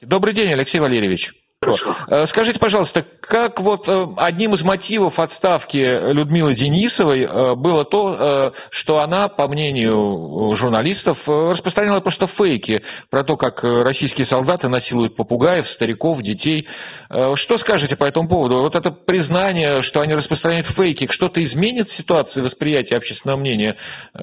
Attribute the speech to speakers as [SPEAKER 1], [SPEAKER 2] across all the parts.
[SPEAKER 1] Добрый день, Алексей Валерьевич. Скажите, пожалуйста, как вот одним из мотивов отставки Людмилы Денисовой было то, что она, по мнению журналистов, распространяла просто фейки про то, как российские солдаты насилуют попугаев, стариков, детей. Что скажете по этому поводу? Вот это признание, что они распространяют фейки, что-то изменит в ситуации восприятия общественного мнения?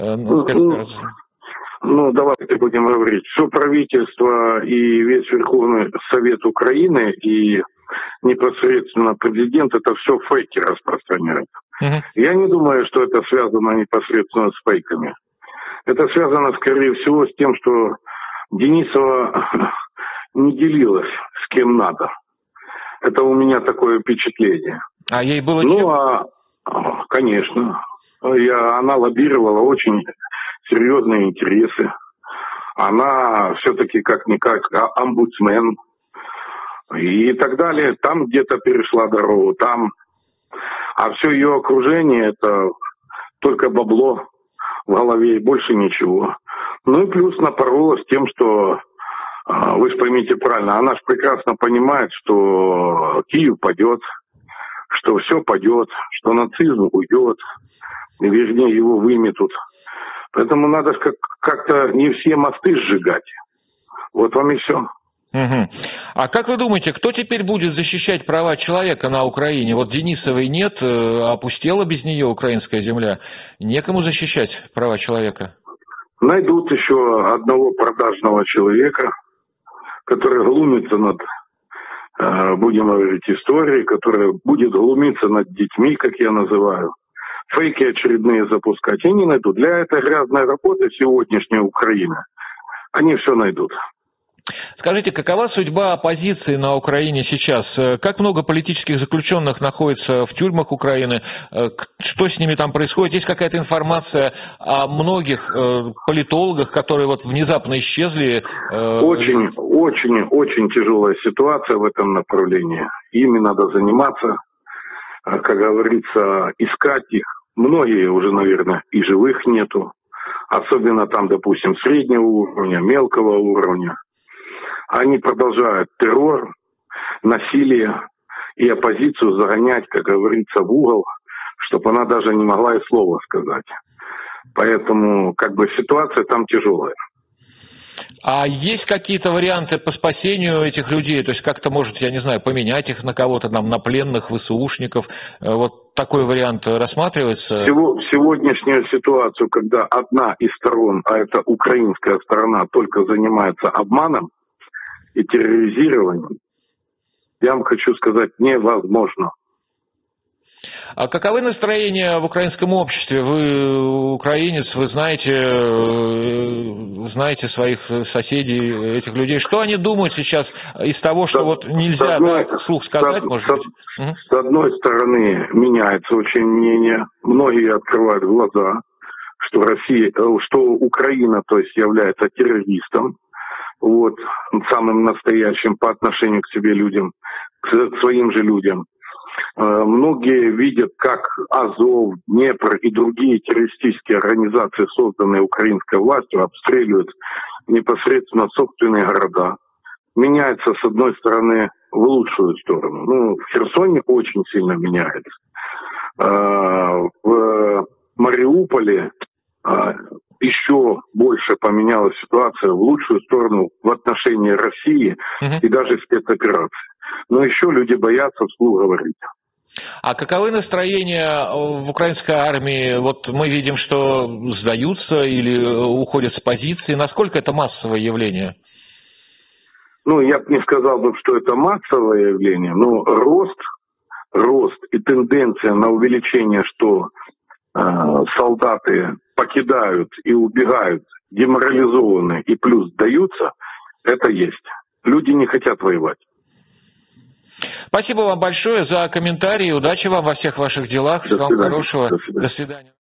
[SPEAKER 2] Давайте будем говорить. Все правительство и весь Верховный Совет Украины и непосредственно президент, это все фейки распространяют. Я не думаю, что это связано непосредственно с фейками. Это связано, скорее всего, с тем, что Денисова не делилась с кем надо. Это у меня такое впечатление.
[SPEAKER 1] А ей было
[SPEAKER 2] конечно. Она лоббировала очень серьезные интересы. Она все-таки как-никак омбудсмен и так далее. Там где-то перешла дорогу, там. А все ее окружение — это только бабло в голове и больше ничего. Ну и плюс напоролась тем, что, вы же поймите правильно, она же прекрасно понимает, что Киев падет, что все падет, что нацизм уйдет, вернее его выметут. Поэтому надо как-то не все мосты сжигать. Вот вам и все.
[SPEAKER 1] А как вы думаете, кто теперь будет защищать права человека на Украине? Вот Денисовой нет, опустела без нее украинская земля. Некому защищать права человека?
[SPEAKER 2] Найдут еще одного продажного человека, который глумится над, будем говорить, историей, который будет глумиться над детьми, как я называю. Фейки очередные запускать. Они найдут. Для этой грязной работы сегодняшней Украины они все найдут.
[SPEAKER 1] Скажите, какова судьба оппозиции на Украине сейчас? Как много политических заключенных находится в тюрьмах Украины? Что с ними там происходит? Есть какая-то информация о многих политологах, которые вот внезапно исчезли? Очень
[SPEAKER 2] тяжелая ситуация в этом направлении. Ими надо заниматься, как говорится, искать их. Многие уже, наверное, и живых нету. Особенно там, допустим, среднего уровня, мелкого уровня. Они продолжают террор, насилие и оппозицию загонять, как говорится, в угол, чтобы она даже не могла и слова сказать. Поэтому, ситуация там тяжелая.
[SPEAKER 1] А есть какие-то варианты по спасению этих людей? То есть как-то, может, я не знаю, поменять их на кого-то, на пленных, ВСУшников? Вот такой вариант рассматривается?
[SPEAKER 2] Сегодняшнюю ситуацию, когда одна из сторон, а это украинская сторона, только занимается обманом и терроризированием, я вам хочу сказать, невозможно.
[SPEAKER 1] А каковы настроения в украинском обществе? Вы украинец, вы знаете своих соседей, этих людей. Что они думают сейчас из того, что вот нельзя вслух сказать, может быть?
[SPEAKER 2] С одной стороны, меняется очень мнение. Многие открывают глаза, что Украина, то есть, является террористом. Вот, самым настоящим по отношению к себе людям, к своим же людям. Многие видят, как Азов, Днепр и другие террористические организации, созданные украинской властью, обстреливают непосредственно собственные города. Меняется, с одной стороны, в лучшую сторону. В Херсоне очень сильно меняется. В Мариуполе еще больше поменялась ситуация в лучшую сторону в отношении России и даже спецопераций. Но еще люди боятся вслух говорить.
[SPEAKER 1] А каковы настроения в украинской армии? Вот мы видим, что сдаются или уходят с позиции. Насколько это массовое явление?
[SPEAKER 2] Я бы не сказал, что это массовое явление, но рост и тенденция на увеличение, что солдаты покидают и убегают деморализованные и плюс сдаются, это есть. Люди не хотят воевать.
[SPEAKER 1] Спасибо вам большое за комментарии. Удачи вам во всех ваших делах. Всего хорошего.
[SPEAKER 2] До свидания.
[SPEAKER 1] До свидания.